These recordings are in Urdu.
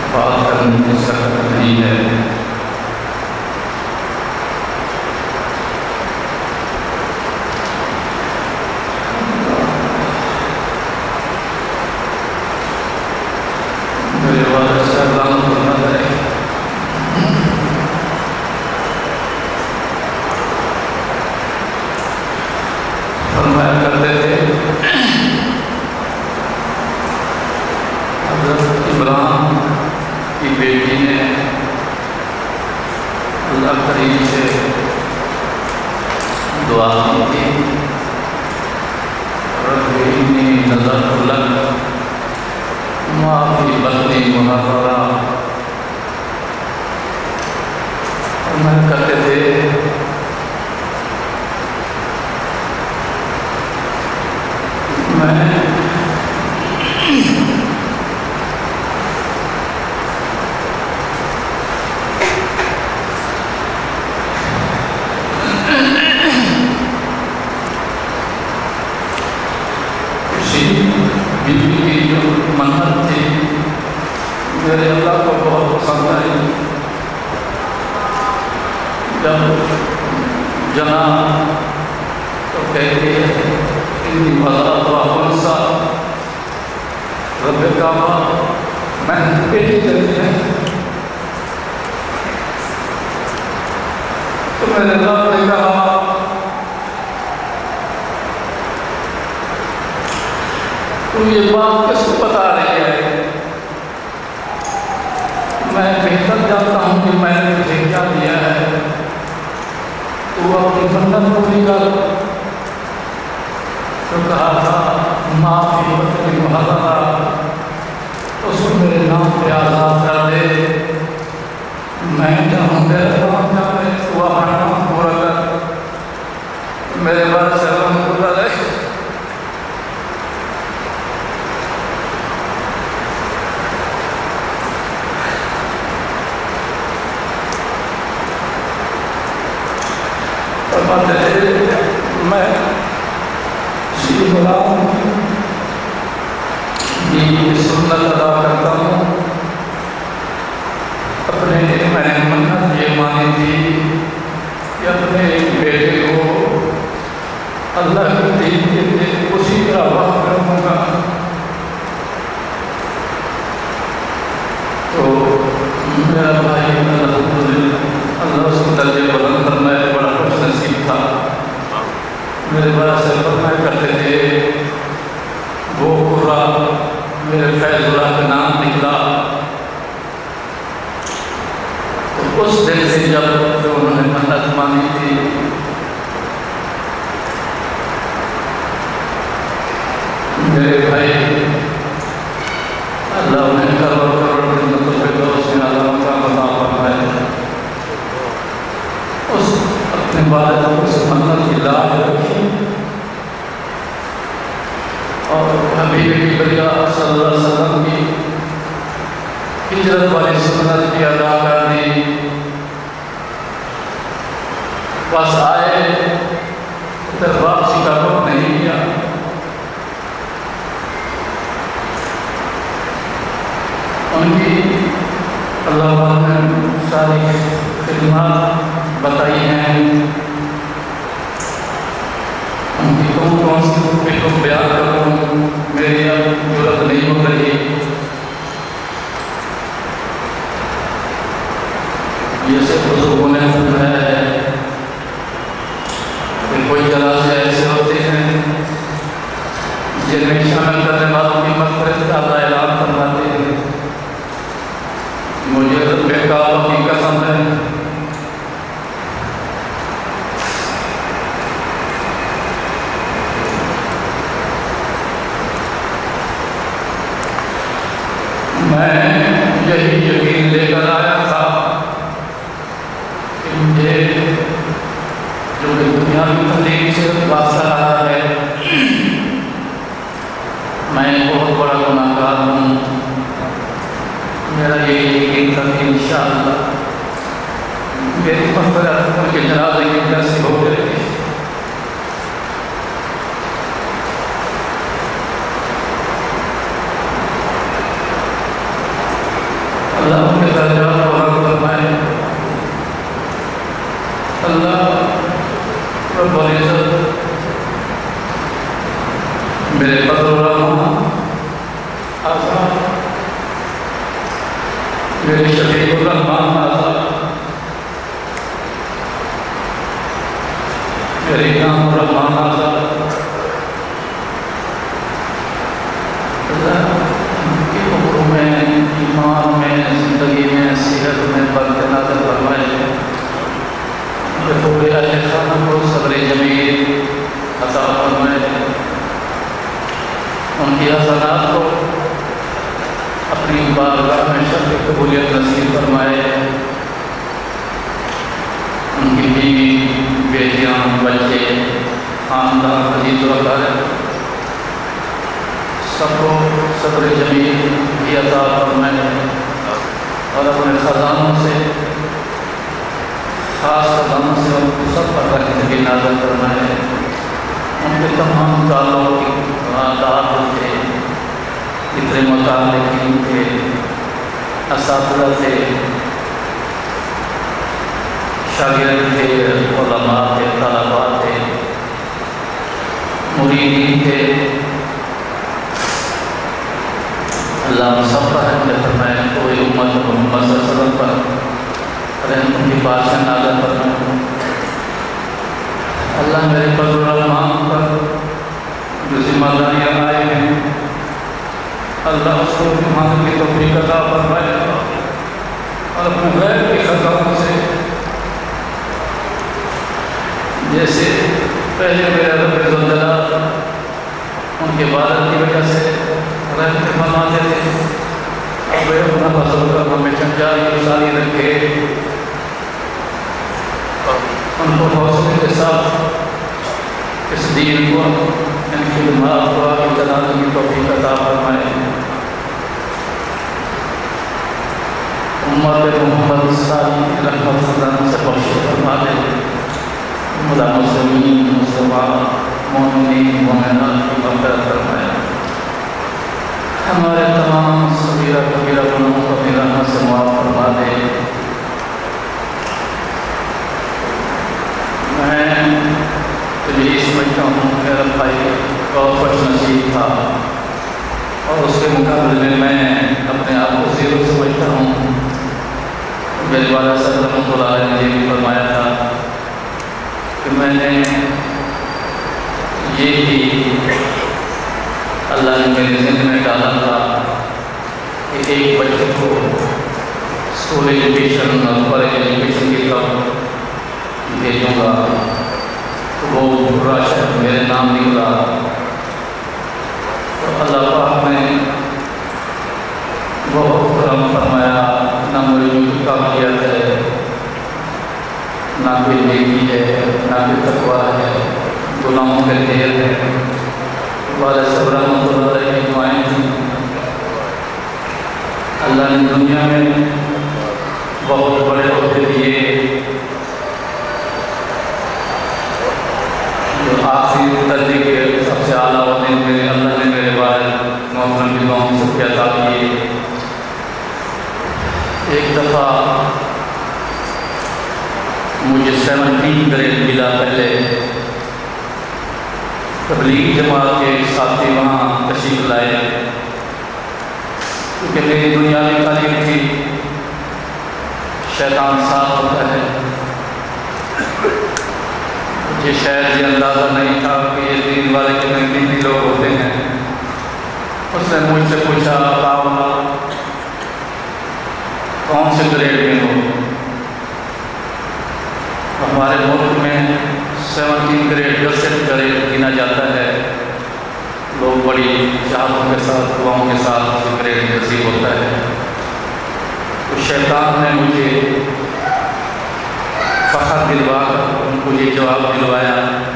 بات کرنے کی سخت نہیں ہے۔ میرے والد صاحب رحمۃ اللہ علیہ فرمایا کرتے تھے، حضرت عمران کی بیٹی نے اللہ کریم سے دعا کی تھی، رب انی نذرت لک ما فی بطنی محررا۔ فرمایا کرتے تھے میں بیوی کی جو منت تھی میرے اللہ کو بہت پسند آئی۔ جب جنا تو کہتی ہے انی وضعت انثی، رب کعبہ میں بیٹی کرتی ہے تو میرے رب نے کہا تو یہ بات کس کو بتا رہی ہے؟ میں بہتر جانتا ہوں کہ میں نے تجھے کیا دیا ہے، تو اپنی منت پوری کر۔ تو کہا تھا ما فی بطنی محررا، اس کو میرے نام پہ آزاد کر دے، میں چاہوں میرا نام جانے تو اپنا نام پورا کر۔ میرے بعد سے رحمۃ اللہ علیہ میں شری غلام کی سنت ادا کرتا ہوں۔ اپنے میں نے منت یہ مانی تھی کہ اپنے ایک بیٹے کو اللہ کے دین کے لیے اسی طرح وقت کروں گا۔ تو میرا بھائی الحمدللہ اللہ اس کو درجے بلند کرنا ہے، بڑا خوش نصیب تھا۔ میرے بڑا سے فرمایا کرتے تھے وہ قرہ میرے فیض اللہ کا نام نکلا تو اس دن سے جب جو انہوں نے منت مانی تھی میرے بھائی اللہ انہیں کروڑ کروڑ جنت الفردوس میں اعلیٰ مقام عطا فرمائے۔ اس اپنے والد کو اس منت کی لاج رکھی اور حبیب کی بریہ صلی اللہ علیہ وسلم کی ہجرت والی سنت کی ادا کر دی۔ بس آئے پھر واپسی کا رخ نہیں کیا۔ ان کی اللہ تعالیٰ نے ساری خدمات بتائی ہیں، ان کی کون سی خوبی کو بیان کروں میری اب ضرورت نہیں ہو رہی۔ یہ سے بزرگوں نے فرمایا ہے کہ کوئی جنازے ایسے ہوتے ہیں جن میں شامل کرنے والوں کی مغفرت کا اللہ اعلان فرماتے ہیں، مجھے رب کعبہ کی قسم ہے میں یہی یقین لے کر آیا تھا کہ مجھے جو کہ دنیاوی تعلیم سے واسطہ رہا ہے، میں بہت بڑا گناہگار ہوں۔ میرا یہ یقین تھا کہ انشاءاللہ میری مغفرت ان کے جنازے کی وجہ سے ہو جائے گی۔ اللہ ان کے درجات کو حق فرمائے۔ اللہ رب العزت میرے فضل و رحمہ آزاد، میرے شفیع الرحمان آزاد، میرے امام الرحمان آزاد، اللہ ان کی عمر میں، ایمان میں، زندگی میں، صحت میں برکت نازل فرمائے۔ پورے اہل خانہ کو صبر جمیل عطا فرمائے، ان کی حسنات کو اپنی بارگاہ میں شرف قبولیت نصیب فرمائے، ان کی بیوی، بیٹیاں، بچے، خاندان، عزیز و اقارب سب کو صبر جمیل بھی عطا فرمائے، اور اپنے خزانوں سے، خاص خزانوں سے ان کو سب پر رحمت بھی نازل فرمائے۔ ان کے تمام تعلق تھے، جتنے متعلقین تھے، اساتذہ تھے، شاگرد تھے، علماء تھے، طلباء تھے، مریدین تھے، اللہ سب پر رحمت فرمائے۔ کوئی امت محمد صلی اللہ علیہ وسلم پر رحمت کی بادشاہ نازل فرمائے۔ اللہ میرے فضل و رحمان پر جو ذمہ داریاں آئے ہیں، اللہ اس کو نبھانے کی توفیق عطا فرمائے، اور اپنے غیب کے خزانوں سے جیسے پہلے میرے رب عز و جل ان کے عبادت کی وجہ سے رحمت فرماتے تھے، اب وہ اپنا فضل کر ہمیشہ جاری ساری رکھے، ان کو حوصلے کے ساتھ اس دین کو، ان کی خدمات کو آگے چلانے کی توفیق عطا فرمائے۔ امت محمد ساری رحمت خزانہ سے بخش فرما دے، خدا مسلمین، مسلمان، مومنین، مومنات کی مغفرت فرمائے، ہمارے تمام صغیرہ کبیرہ گناہوں کو اپنی رحمت سے معاف فرما دے۔ میں تو یہی سمجھتا ہوں میرا بھائی بہت خوش نصیب تھا، اور اس کے مقابلے میں اپنے آپ کو زیرو سمجھتا ہوں۔ میرے والد صاحب رحمۃ اللہ علیہ نے یہ بھی فرمایا تھا کہ میں نے یہ بھی اللہ نے میرے ذہن میں ڈالا تھا کہ ایک بچے کو اسکول ایجوکیشن اور کالج ایجوکیشن کی طرف بھیجوں گا، وہ راشد میرے نام نکلا، تو اللہ پاک نے بہت کرم فرمایا، نہ مجھے قابلیت ہے، نہ کوئی نیکی ہے، نہ کوئی تقویٰ ہے، گناہوں کے ڈھیر ہے۔ والد صاحب رحمۃ اللہ علیہ کی دعائیں تھیں، اللہ نے دنیا میں بہت بڑے عہدے دیے، جو آخری درجے کے سب سے اعلیٰ عہدے میرے اللہ نے میرے والد محترم کی دعاؤں سے عطا کیے۔ ایک دفعہ مجھے 17 گریڈ ملا، پہلے تبلیغ جماعت کے ساتھی وہاں تشریف لائے، کیونکہ میری بنیادی تعلیم تھی شیطان ساتھ ہوتا ہے، مجھے شاید یہ اندازہ نہیں تھا کہ یہ دین والے کتنے دینی لوگ ہوتے ہیں۔ اس نے مجھ سے پوچھا بتاؤ کون سے گریڈ میں ہو؟ ہمارے ملک میں 17 گریڈ 10 گریڈ گنا جاتا ہے، لوگ بڑی چاہتوں کے ساتھ دعاؤں کے ساتھ گریڈ نصیب ہوتا ہے۔ تو شیطان نے مجھے فخر دلوا کر ان کو یہ جواب دلوایا۔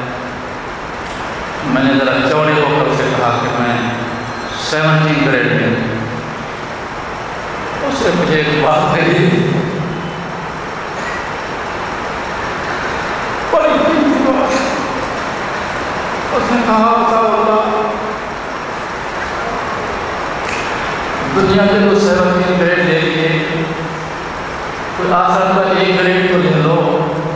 میں نے ذرا چوڑے ہو کر اسے کہا کہ میں 17 گریڈ میں ہوں۔ اس نے مجھے ایک بات کہی، اس نے کہا اللہ دنیا کے تو 17 گریڈ لے لیے، کوئی آخرت کا ایک گریڈ تو لے لو۔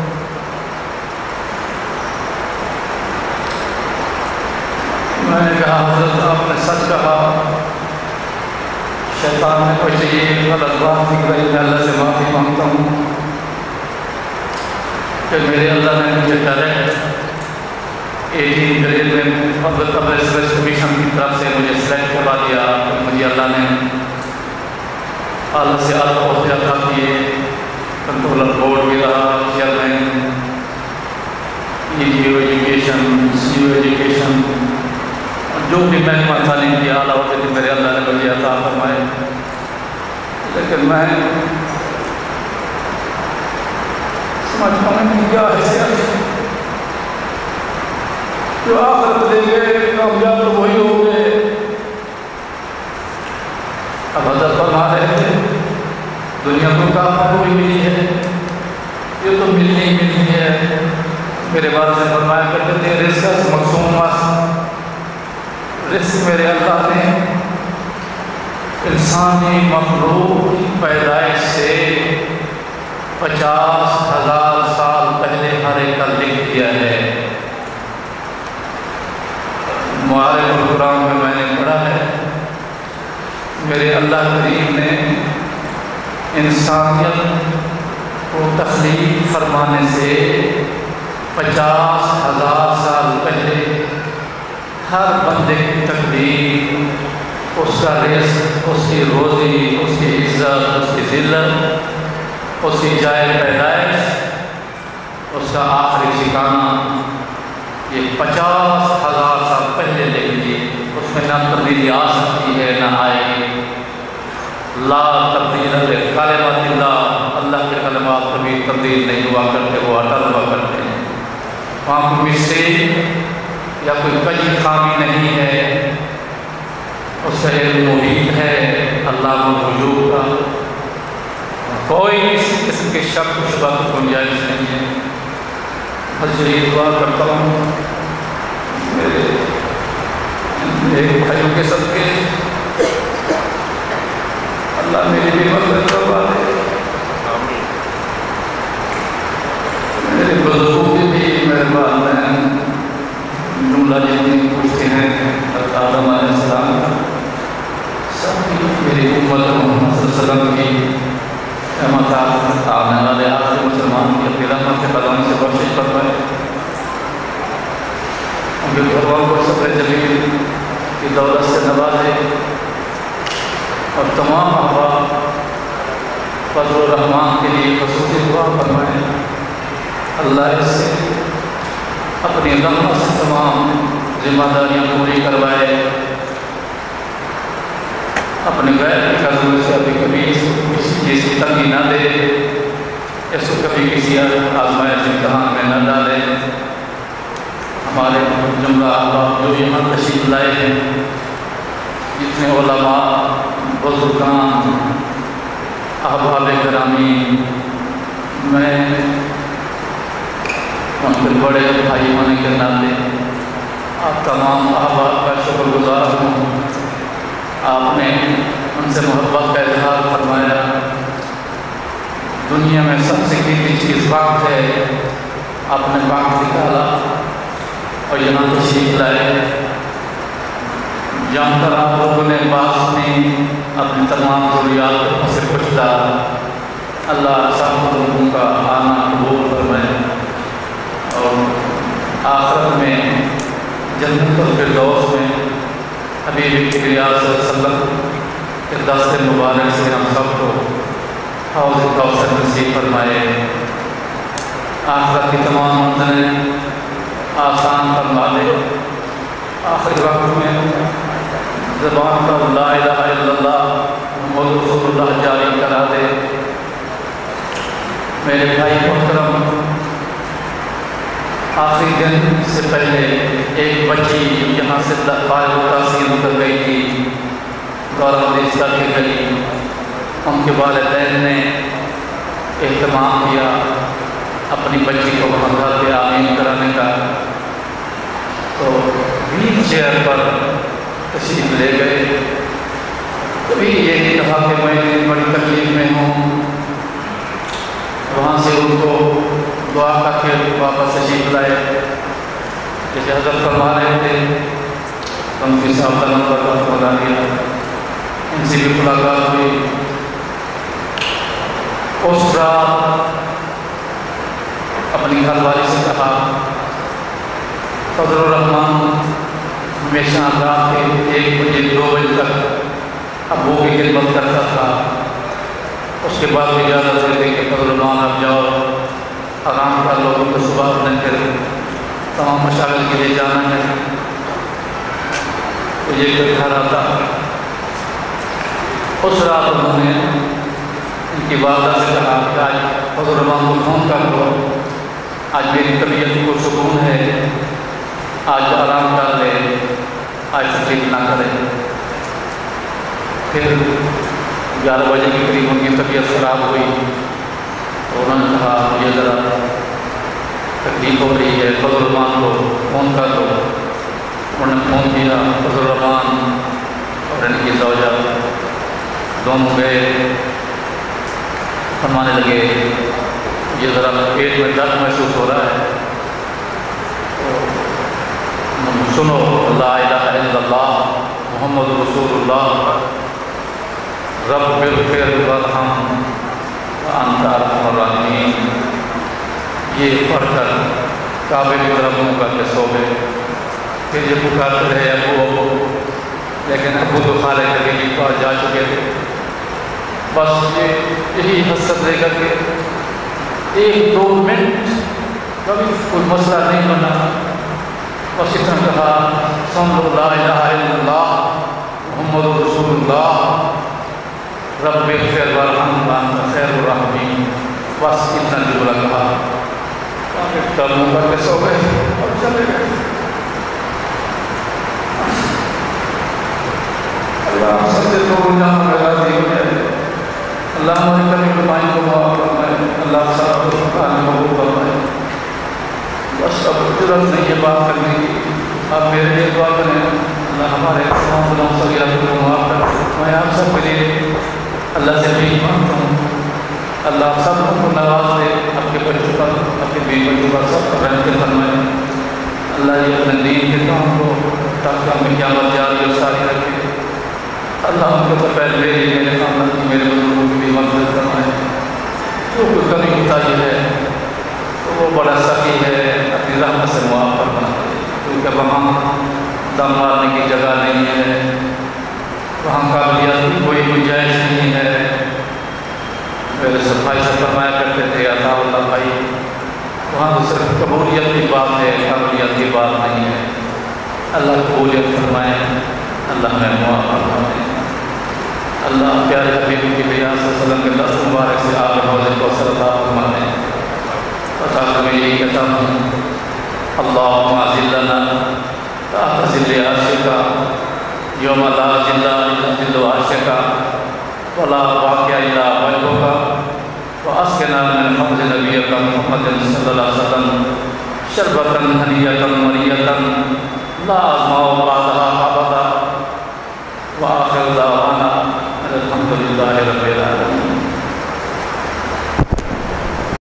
میں نے کہا حضرت آپ نے سچ کہا، شیطان نے کوئی چاہیے غلط بات نکل رہی، میں اللہ سے معافی مانگتا ہوں کہ میرے اللہ نے مجھے ڈائریکٹ 18 گریڈ میں پبلک سروس کمیشن کی طرف سے مجھے سلیکٹ کروا دیا۔ مجھے اللہ نے اعلیٰ سے اعلیٰ عہدے عطا کیے، کنٹرولر بورڈ بھی رہا، chairman EDO education, CO education, جو بھی محکمہ تعلیم کی اعلیٰ عہدے تھے میرے اللہ نے مجھے عطا فرمائے۔ لیکن میں سمجھتا ہوں کہ کیا حیثیت ہے، جو آخرت لے گئے کامیاب تو وہی ہو گئے۔ اب حضرت فرما رہے تھے دنیا کو کہاں کوئی ملی ہے، یہ تو ملنی ہے۔ میرے بارے سے فرمایا کرتے تھے رزق سے مقصوم واسطہ، رزق میرے اللہ نے انسانی مخلوق کی پیدائش سے 50,000 سال پہلے ہر ایک کا لکھ دیا ہے۔ معارف القرآن میں نے پڑھا ہے میرے اللہ کریم نے انسانیت کو تخلیق فرمانے سے 50,000 سال پہلے ہر بندے کی تقدیر، اس کا رزق، اس کی روزی، اس کی عزت، اس کی ذلت، اس کی جائے پیدائش، اس کا آخری ٹھکانہ، یہ 50,000 سال پہلے لکھ دی۔ اس میں نہ تبدیلی آ سکتی ہے نہ آئے گی۔ لا تبدیل لکلمات اللہ، اللہ کے کلمات کبھی تبدیل نہیں ہوا کرتے، وہ اٹل ہوا کرتے ہیں۔ وہاں کوئی مسٹیک یا کوئی کجی خامی نہیں ہے، اس کا علم محیط ہے اللہ کو وجود کا، کوئی کسی قسم کے شک و شبہ کی گنجائش نہیں ہے۔ بس یہی دعا کرتا ہوں میرے بھائیوں کے صدقے اللہ میری بھی مدد کروا دے، میرے بزرگوں کے بھی مہربان ہیں، جملہ جتنی پوچھتے ہیں آدم علیہ السلام کا، سب کی میری امت محمد صلی اللہ علیہ وسلم کی احمد آنے والے آخری مسلمان کی اپنی رحمت کے قدم سے بخشش فرمائے، ان کے گھر والوں کو صبر جمیل کی دولت سے نوازے، اور تمام احباب فضل الرحمان کے لیے خصوصی دعا فرمائیں، اللہ اس سے اپنی رحمت سے تمام ذمہ داریاں پوری کروائے، اپنے غیر کے قدموں سے ابھی کبھی کسی چیز کی تنگی نہ دے، اس کو کبھی کسی آزمائش امتحان میں نہ ڈالے۔ ہمارے جملہ احباب جو یہاں تشریف لائے ہیں، جتنے علماء، بزرگان، احباب گرامی، میں ان کے بڑے بھائی ہونے کے ناطے آپ تمام احباب کا شکر گزار ہوں۔ آپ نے ان سے محبت کا اظہار فرمایا۔ دنیا میں سب سے قیمتی چیز وقت ہے، آپ نے وقت نکالا اور یہاں تشریف لائے۔ جان کر آپ لوگوں نے باس میں اپنی تمام ضروریات سے پوچھتا، اللہ سب لوگوں کا آنا قبول فرمائے، اور آخرت میں جنت الفردوس میں حبیب کبریا صلی اللہ علیہ وسلم کے دست مبارک سے ہم سب کو حوض کوثر نصیب فرمائے، آخرت کی تمام منزلیں آسان فرما دے، آخری وقت میں زبان پر لا الہ الا اللہ محمد رسول اللہ جاری کرا دے۔ میرے بھائی محترم، آخری دن سے پہلے ایک بچی یہاں سے فارغ التحصیل کر گئی تھی، دورہ حدیث کر کے گئی، ان کے والدین نے اہتمام کیا اپنی بچی کو وہاں گھر پہ آمین کرانے کا، تو ویل چیئر پر تشریف لے گئے۔ کبھی یہ نہیں کہا کہ میں بڑی تکلیف میں ہوں، حضور کو دعا کر کے واپس تشریف لائے۔ جیسے حضرت فرما رہے تھے ہم کی صاحب کا نمبر بتا دیا، ان سے بھی ملاقات ہوئی۔ اس رات اپنی گھر والی سے کہا فضل الرحمان ہمیشہ رات کے 1 بجے 2 بجے تک ابو کی خدمت کرتا تھا، اس کے بعد اجازت دیتے کہ فضل الرحمان اب جاؤ آرام کر لو، تو صبح اٹھنے پھر تمام مشاغل کے لیے جانا ہے۔ تو یہ کوئی گھر آتا، اس رات انہوں نے ان کی والدہ سے کہا کہ آج فضل الرحمان کو فون کر دو، آج میری طبیعت کو سکون ہے، آج آرام کر لے، آج تکلیف نہ کرے۔ پھر 11 بجے کے قریب ان کی طبیعت خراب ہوئی تو انہوں نے کہا مجھے ذرا تکلیف ہو رہی ہے، فضل الرحمان کو فون کر دو۔ انہوں نے فون کیا، فضل الرحمان اور ان کی زوجہ دونوں گئے، فرمانے لگے یہ ذرا پیٹ میں درد محسوس ہو رہا ہے، تو سنو لا الہ الا اللہ محمد رسول اللہ رب اغفر وارحم وانت ارحم الراحمین، یہ پڑھ کر کعبے کی طرف منہ کر کے سو گئے۔ پھر یہ پکارتے رہے ابو ابو، لیکن ابو تو خالے کے لیے پاس جا چکے تھے۔ بس یہی حسرت لے کر کے 1-2 منٹ کبھی کوئی مسئلہ نہیں بنا، بس اتنا کہا سمجھو لا الہ الا اللہ محمد رسول اللہ رب اغفر وارحم وانت خیر الراحمین، بس اتنا جملہ کہا، تب منہ کر کے سو گئے اور چلے گئے۔ اللہ سب سے تو جہاں راضی ہو جائے، اللہ ہماری کمی کمائی کو معاف فرمائے، اللہ سب کو سبحانہ قبول فرمائے۔ بس اب ضرورت نہیں ہے بات کرنے کی، آپ میرے لیے دعا کریں اللہ ہمارے تمام گناہوں صغیرہ کو معاف کر۔ میں آپ سب کے لیے اللہ سے بھی مانگتا ہوں اللہ آپ سب کو نواز دے، آپ کے بچوں پر، آپ کے بیوی بچوں پر سب پر رحمت فرمائے۔ اللہ یہ اپنے دین کے کام کو تاکہ ہمیں قیامت جاری اور ساری رکھے۔ اللہ ہم کو پہلے میرے خاندان کی میرے بزرگوں کی بھی مدد فرمائے۔ جو کوئی کمی ہوتا یہ ہے تو وہ بڑا سخی ہے، اپنی رحمت سے معاف فرمائے، کیونکہ وہاں دم مارنے کی جگہ نہیں ہے، وہاں قابلیت کی کوئی گنجائش نہیں ہے۔ میرے صفائی سے فرمایا کرتے تھے عطا اللہ بھائی، وہاں تو صرف قبولیت کی بات ہے، قابلیت کی بات نہیں ہے۔ اللہ قبولیت فرمائے، اللہ میں معاف فرمائے۔ اللہ پیارے حبیب کی بیان صلی اللہ علیہ وسلم کے دست مبارک سے آپ حوض کوثر عطا فرمائے۔ اور میں یہی کہتا ہوں اللہم ذلنا تحت ظل عرشک یوم لا ظل الا ظل عرشک ولا واقع الا وجهک واسقنا من حوض نبیک محمد صلی اللہ علیہ وسلم شربۃ ہنیۃ مریۃ لا اظمأ بعدها ابدا وآخر دعوانا الحمد للہ رب العالمین۔